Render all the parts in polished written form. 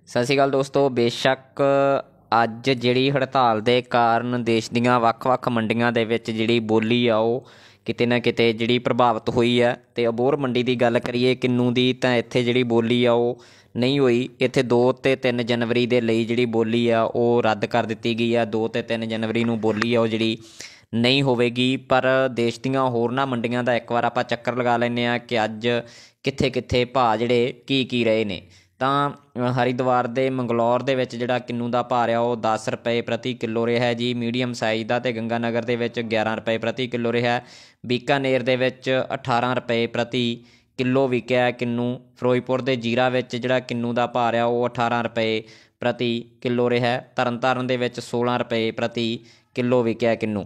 ਸਤਿ ਸ਼੍ਰੀ ਅਕਾਲ ਦੋਸਤੋ। ਬੇਸ਼ੱਕ ਅੱਜ ਜਿਹੜੀ ਹੜਤਾਲ ਦੇ ਕਾਰਨ ਦੇਸ਼ ਦੀਆਂ ਵੱਖ-ਵੱਖ ਮੰਡੀਆਂ ਦੇ ਵਿੱਚ ਜਿਹੜੀ ਬੋਲੀ ਆ ਉਹ ਕਿਤੇ ਨਾ ਕਿਤੇ ਜਿਹੜੀ ਪ੍ਰਭਾਵਿਤ ਹੋਈ ਹੈ। ਅਤੇ ਅਬੋਹਰ ਮੰਡੀ ਦੀ ਗੱਲ ਕਰੀਏ ਕਿੰਨੂ ਦੀ, ਤਾਂ ਇੱਥੇ ਜਿਹੜੀ ਬੋਲੀ ਆ ਉਹ ਨਹੀਂ ਹੋਈ। ਇੱਥੇ 2 ਅਤੇ 3 ਜਨਵਰੀ ਦੇ ਲਈ ਜਿਹੜੀ ਬੋਲੀ ਆ ਉਹ ਰੱਦ ਕਰ ਦਿੱਤੀ ਗਈ ਆ। 2 ਅਤੇ 3 ਜਨਵਰੀ ਨੂੰ ਬੋਲੀ ਆ ਉਹ ਜਿਹੜੀ ਨਹੀਂ ਹੋਵੇਗੀ। ਪਰ ਦੇਸ਼ ਦੀਆਂ ਹੋਰਨਾਂ ਮੰਡੀਆਂ ਦਾ ਇੱਕ ਵਾਰ ਆਪਾਂ ਚੱਕਰ ਲਗਾ ਲੈਂਦੇ ਹਾਂ ਕਿ ਅੱਜ ਕਿੱਥੇ ਕਿੱਥੇ ਭਾਅ ਜਿਹੜੇ ਕੀ ਰਹੇ ਨੇ। ਤਾਂ ਹਰਿਦੁਆਰ ਦੇ ਮੰਗਲੌਰ ਦੇ ਵਿੱਚ ਜਿਹੜਾ ਕਿੰਨੂ ਦਾ ਭਾਅ ਰਿਹਾ ਉਹ 10 ਰੁਪਏ ਪ੍ਰਤੀ ਕਿਲੋ ਰਿਹਾ ਜੀ ਮੀਡੀਅਮ ਸਾਈਜ਼ ਦਾ, ਅਤੇ ਗੰਗਾ ਨਗਰ ਦੇ ਵਿੱਚ 11 ਰੁਪਏ ਪ੍ਰਤੀ ਕਿਲੋ ਰਿਹਾ। ਬੀਕਾਨੇਰ ਦੇ ਵਿੱਚ 18 ਰੁਪਏ ਪ੍ਰਤੀ ਕਿਲੋ ਵਿਕਿਆ ਕਿੰਨੂ। ਫਿਰੋਜ਼ਪੁਰ ਦੇ ਜੀਰਾ ਵਿੱਚ ਜਿਹੜਾ ਕਿੰਨੂ ਦਾ ਭਾਅ ਰਿਹਾ ਉਹ 18 ਰੁਪਏ ਪ੍ਰਤੀ ਕਿਲੋ ਰਿਹਾ। ਤਰਨਤਾਰਨ ਦੇ ਵਿੱਚ 16 ਰੁਪਏ ਪ੍ਰਤੀ ਕਿਲੋ ਵਿਕਿਆ ਕਿੰਨੂ।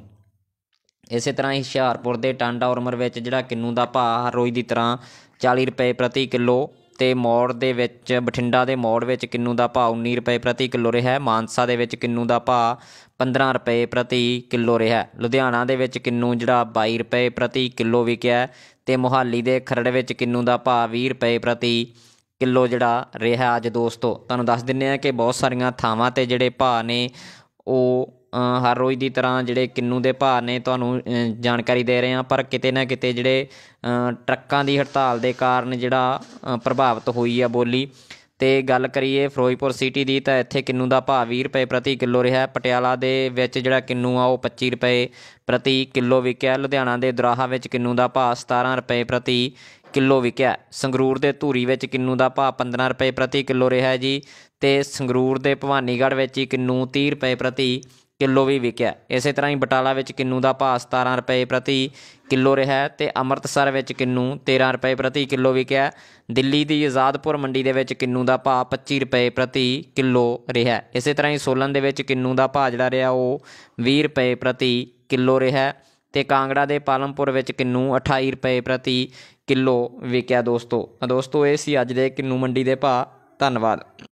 ਇਸੇ ਤਰ੍ਹਾਂ ਹੀ ਹੁਸ਼ਿਆਰਪੁਰ ਦੇ ਟਾਂਡਾ ਉਰਮਰ ਵਿੱਚ ਜਿਹੜਾ ਕਿੰਨੂ ਦਾ ਭਾਅ ਹਰ ਰੋਜ਼ ਦੀ ਤਰ੍ਹਾਂ 40 ਰੁਪਏ ਪ੍ਰਤੀ ਕਿਲੋ, ਅਤੇ ਮੌੜ ਦੇ ਵਿੱਚ ਬਠਿੰਡਾ ਦੇ ਮੌੜ ਵਿੱਚ ਕਿੰਨੂ ਦਾ ਭਾਅ 19 ਰੁਪਏ ਪ੍ਰਤੀ ਕਿਲੋ ਰਿਹਾ। ਮਾਨਸਾ ਦੇ ਵਿੱਚ ਕਿੰਨੂ ਦਾ ਭਾਅ 15 ਰੁਪਏ ਪ੍ਰਤੀ ਕਿਲੋ ਰਿਹਾ। ਲੁਧਿਆਣਾ ਦੇ ਵਿੱਚ ਕਿੰਨੂ ਜਿਹੜਾ 22 ਰੁਪਏ ਪ੍ਰਤੀ ਕਿਲੋ ਵਿਕਿਆ, ਅਤੇ ਮੋਹਾਲੀ ਦੇ ਖਰੜ ਵਿੱਚ ਕਿੰਨੂ ਦਾ ਭਾਅ 20 ਰੁਪਏ ਪ੍ਰਤੀ ਕਿਲੋ ਜਿਹੜਾ ਰਿਹਾ। ਅੱਜ ਦੋਸਤੋ ਤੁਹਾਨੂੰ ਦੱਸ ਦਿੰਦੇ ਹਾਂ ਕਿ ਬਹੁਤ ਸਾਰੀਆਂ ਥਾਵਾਂ 'ਤੇ ਜਿਹੜੇ ਭਾਅ ਨੇ ਉਹ ਹਰ ਰੋਜ਼ ਦੀ ਤਰ੍ਹਾਂ ਜਿਹੜੇ ਕਿੰਨੂ ਦੇ ਭਾਅ ਨੇ ਤੁਹਾਨੂੰ ਜਾਣਕਾਰੀ ਦੇ ਰਹੇ ਹਾਂ। ਪਰ ਕਿਤੇ ਨਾ ਕਿਤੇ ਜਿਹੜੇ ਟਰੱਕਾਂ ਦੀ ਹੜਤਾਲ ਦੇ ਕਾਰਨ ਜਿਹੜਾ ਪ੍ਰਭਾਵਿਤ ਹੋਈ ਆ ਬੋਲੀ। ਅਤੇ ਗੱਲ ਕਰੀਏ ਫਿਰੋਜ਼ਪੁਰ ਸਿਟੀ ਦੀ, ਤਾਂ ਇੱਥੇ ਕਿੰਨੂ ਦਾ ਭਾਅ 20 ਰੁਪਏ ਪ੍ਰਤੀ ਕਿਲੋ ਰਿਹਾ। ਪਟਿਆਲਾ ਦੇ ਵਿੱਚ ਜਿਹੜਾ ਕਿੰਨੂ ਆ ਉਹ 25 ਰੁਪਏ ਪ੍ਰਤੀ ਕਿਲੋ ਵਿਕਿਆ। ਲੁਧਿਆਣਾ ਦੇ ਦੁਰਾਹਾ ਵਿੱਚ ਕਿੰਨੂ ਦਾ ਭਾਅ 17 ਰੁਪਏ ਪ੍ਰਤੀ ਕਿਲੋ ਵਿਕਿਆ। ਸੰਗਰੂਰ ਦੇ ਧੂਰੀ ਵਿੱਚ ਕਿੰਨੂ ਦਾ ਭਾਅ 15 ਰੁਪਏ ਪ੍ਰਤੀ ਕਿਲੋ ਰਿਹਾ ਜੀ, ਅਤੇ ਸੰਗਰੂਰ ਦੇ ਭਵਾਨੀਗੜ੍ਹ ਵਿੱਚ ਹੀ ਕਿੰਨੂ 30 ਰੁਪਏ ਪ੍ਰਤੀ ਕਿਲੋ ਵੀ ਵਿਕਿਆ। ਇਸੇ ਤਰ੍ਹਾਂ ਹੀ ਬਟਾਲਾ ਵਿੱਚ ਕਿੰਨੂ ਦਾ ਭਾਅ 17 ਰੁਪਏ ਪ੍ਰਤੀ ਕਿਲੋ ਰਿਹਾ, ਅਤੇ ਅੰਮ੍ਰਿਤਸਰ ਵਿੱਚ ਕਿੰਨੂ 13 ਰੁਪਏ ਪ੍ਰਤੀ ਕਿਲੋ ਵਿਕਿਆ। ਦਿੱਲੀ ਦੀ ਆਜ਼ਾਦਪੁਰ ਮੰਡੀ ਦੇ ਵਿੱਚ ਕਿੰਨੂ ਦਾ ਭਾਅ 25 ਰੁਪਏ ਪ੍ਰਤੀ ਕਿਲੋ ਰਿਹਾ। ਇਸੇ ਤਰ੍ਹਾਂ ਹੀ ਸੋਲਨ ਦੇ ਵਿੱਚ ਕਿੰਨੂ ਦਾ ਭਾਅ ਜਿਹੜਾ ਰਿਹਾ ਉਹ 20 ਰੁਪਏ ਪ੍ਰਤੀ ਕਿਲੋ ਰਿਹਾ, ਅਤੇ ਕਾਂਗੜਾ ਦੇ ਪਾਲਮਪੁਰ ਵਿੱਚ ਕਿੰਨੂ 28 ਰੁਪਏ ਪ੍ਰਤੀ ਕਿਲੋ ਵਿਕਿਆ। ਦੋਸਤੋ ਇਹ ਸੀ ਅੱਜ ਦੇ ਕਿੰਨੂ ਮੰਡੀ ਦੇ ਭਾਅ। ਧੰਨਵਾਦ।